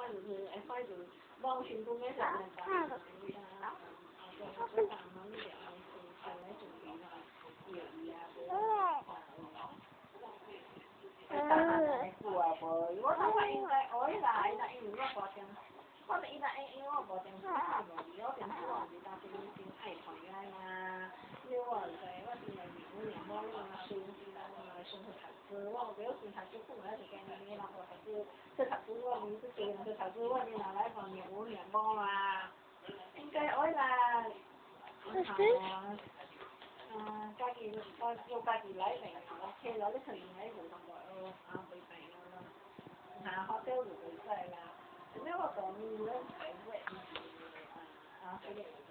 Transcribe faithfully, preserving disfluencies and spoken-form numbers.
就是哎，反正网群中间上面打的，啊，这上面的是后来就比那个业余啊，大汉来过啊，不，我他妈应该爱啦，那因为我保证，我们伊那因为我保证是好容易，我变我是当时已经爱团圆啦，因为我在我是那五年我那个孙子啦，那个孙子读书，我没有孙子读书，我是跟你那个读书，这读书我名字对了，这读书我你拿来放年五年包嘛，应该爱啦，啊。嗯，家己我要家己来病，我車樓啲隨便喺度同我啊會病咯，啊學校就會使啦，因為我講你咧係咩意思啊？啊，佢哋。